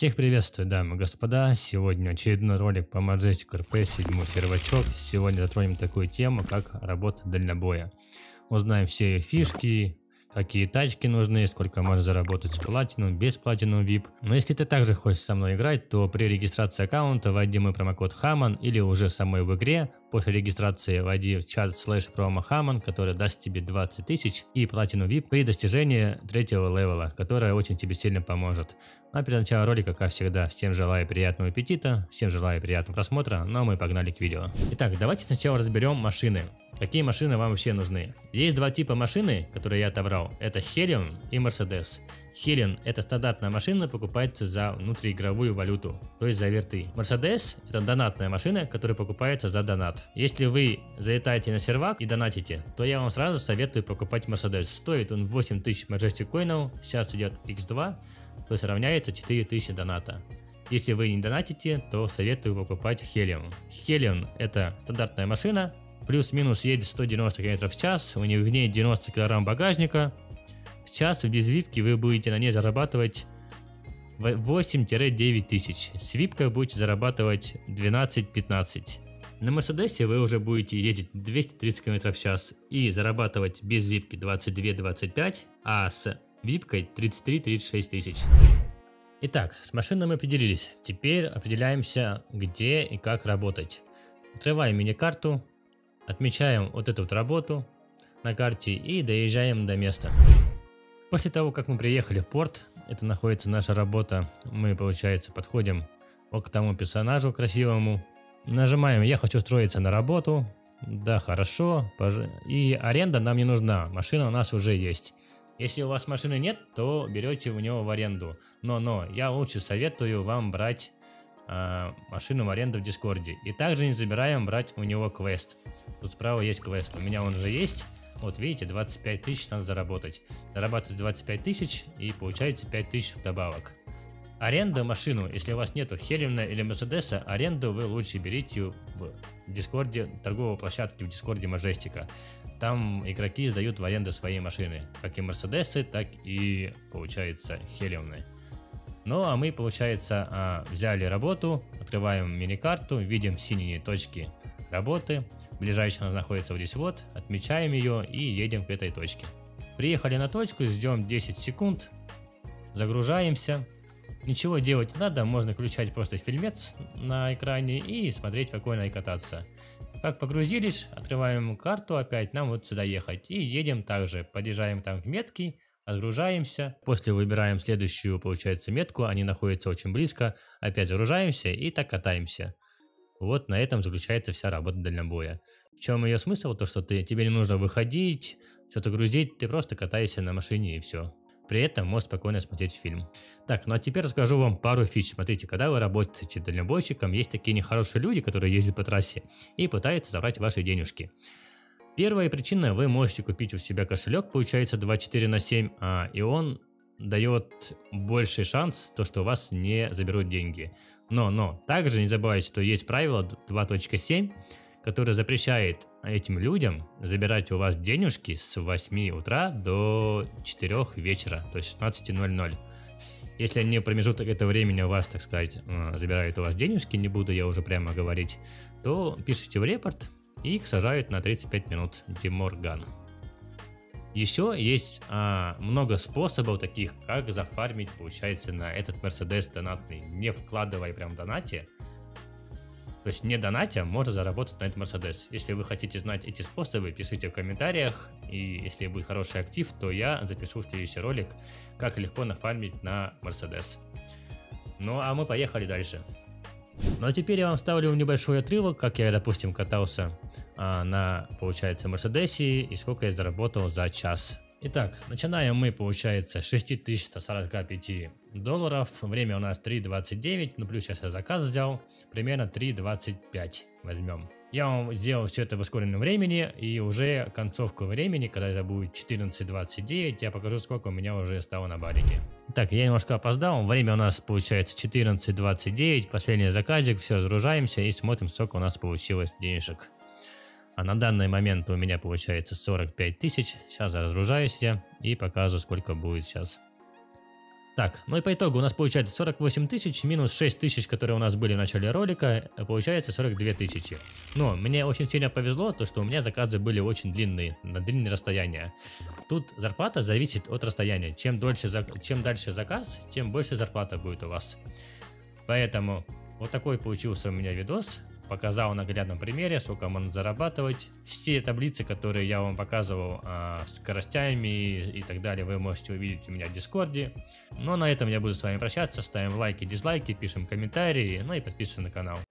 Всех приветствую, дамы и господа. Сегодня очередной ролик по Majestic RP 7 сервачок. Сегодня затронем такую тему, как работа дальнобоя. Узнаем все фишки, какие тачки нужны, сколько можно заработать с платином, без платином VIP. Но если ты также хочешь со мной играть, то при регистрации аккаунта вводи мой промокод HAMAN или уже самой в игре. После регистрации вводи в чат /promo HAMAN, который даст тебе 20 тысяч и платину VIP при достижении 3-го левела, которая очень тебе сильно поможет. А перед началом ролика, как всегда, всем желаю приятного аппетита, всем желаю приятного просмотра, ну а мы погнали к видео. Итак, давайте сначала разберем машины. Какие машины вам вообще нужны? Есть два типа машины, которые я отобрал. Это Helion и Mercedes. Helion — это стандартная машина, покупается за внутриигровую валюту, то есть за верты. Mercedes — это донатная машина, которая покупается за донат. Если вы залетаете на сервак и донатите, то я вам сразу советую покупать Mercedes. Стоит он 8000 Majestic коинов, сейчас идет X2, то есть равняется 4000 доната. Если вы не донатите, то советую покупать Helion. Helion — это стандартная машина, плюс-минус едет 190 км в час, в ней 90 кг багажника. В час без випки вы будете на ней зарабатывать 8-9 тысяч. С випкой будете зарабатывать 12-15. На Мерседесе вы уже будете ездить 230 км в час и зарабатывать без випки 22-25, а с випкой 33-36 тысяч. Итак, с машиной мы определились. Теперь определяемся, где и как работать. Открываем мини-карту, отмечаем вот эту вот работу на карте и доезжаем до места. После того, как мы приехали в порт, это находится наша работа, мы, получается, подходим вот к тому персонажу красивому, нажимаем «Я хочу устроиться на работу», да, хорошо, и аренда нам не нужна, машина у нас уже есть. Если у вас машины нет, то берете у него в аренду, но я лучше советую вам брать машину в аренду в Дискорде. И также не забираем брать у него квест. Тут справа есть квест, у меня он уже есть. Вот видите, 25 тысяч надо заработать. Зарабатывать 25 тысяч и получаете 5 тысяч вдобавок. Аренда машину, если у вас нету Хелиона или Мерседеса, аренду вы лучше берите в Дискорде, торговой площадке в Дискорде Majestic. Там игроки сдают в аренду свои машины, как и Мерседесы, так и, получается, Хелионы. Ну а мы, получается, взяли работу, открываем мини-карту, видим синие точки работы. Ближайшая она находится вот здесь вот, отмечаем ее и едем к этой точке. Приехали на точку, ждем 10 секунд, загружаемся. Ничего делать не надо, можно включать просто фильмец на экране и смотреть спокойно и кататься. Как погрузились, открываем карту, опять нам вот сюда ехать и едем также, подъезжаем там к метке. Отгружаемся, после выбираем следующую, получается, метку, они находятся очень близко, опять загружаемся и так катаемся. Вот на этом заключается вся работа дальнобоя. В чем ее смысл? То, что тебе не нужно выходить, что-то грузить, ты просто катаешься на машине и все. При этом можешь спокойно смотреть фильм. Так, ну а теперь расскажу вам пару фич. Смотрите, когда вы работаете дальнобойщиком, есть такие нехорошие люди, которые ездят по трассе и пытаются забрать ваши денежки. Первая причина, вы можете купить у себя кошелек, получается 24/7, и он дает больший шанс, то, что у вас не заберут деньги. Но также не забывайте, что есть правило 2.7, которое запрещает этим людям забирать у вас денежки с 8 утра до 4 вечера, то есть 16:00. Если они в промежуток этого времени у вас, так сказать, забирают у вас денежки, не буду я уже прямо говорить, то пишите в репорт. И их сажают на 35 минут, Деморган. Еще есть много способов таких, как зафармить, получается, на этот Мерседес донатный, не вкладывая прям в донате. То есть не донатя, можно заработать на этот Мерседес. Если вы хотите знать эти способы, пишите в комментариях. И если будет хороший актив, то я запишу следующий ролик, как легко нафармить на Мерседес. Ну а мы поехали дальше. Ну а теперь я вам ставлю небольшой отрывок, как я, допустим, катался на, получается, Мерседесе и сколько я заработал за час. Итак, начинаем мы, получается, с 6145 долларов. Время у нас 3.29, ну плюс сейчас я заказ взял, примерно 3.25 возьмем. Я вам сделал все это в ускоренном времени, и уже концовку времени, когда это будет 14.29, я покажу, сколько у меня уже стало на барике. Так, я немножко опоздал, время у нас получается 14.29, последний заказик, все, загружаемся и смотрим, сколько у нас получилось денежек. А на данный момент у меня получается 45 тысяч, сейчас разгружаюсь я и показываю, сколько будет сейчас. Так, ну и по итогу у нас получается 48 тысяч минус 6 тысяч, которые у нас были в начале ролика, получается 42 тысячи. Но мне очень сильно повезло, то что у меня заказы были очень длинные, на длинные расстояния. Тут зарплата зависит от расстояния. Чем дальше заказ, тем больше зарплата будет у вас. Поэтому вот такой получился у меня видос. Показал на наглядном примере, сколько можно зарабатывать. Все таблицы, которые я вам показывал с скоростями и так далее, вы можете увидеть у меня в Дискорде. Но на этом я буду с вами прощаться. Ставим лайки, дизлайки, пишем комментарии, ну и подписываемся на канал.